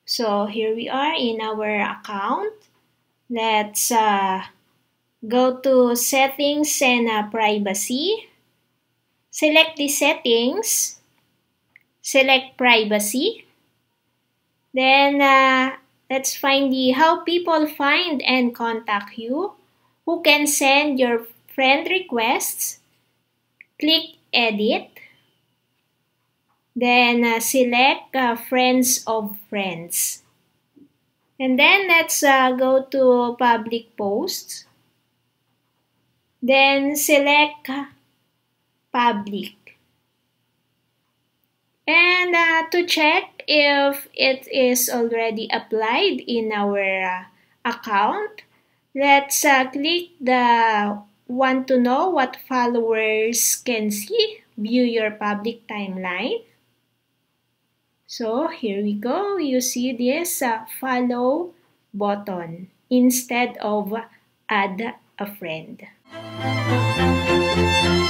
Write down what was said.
So here we are in our account. Let's go to settings and privacy. Select the settings. Select privacy. Then let's find the how people find and contact you. Who can send your friend requests. Click edit. Then select friends of friends. And then let's go to public posts. Then select public. And to check if it is already applied in our account, let's click the want to know what followers can see, view your public timeline. So here we go. You see this follow button instead of add a friend.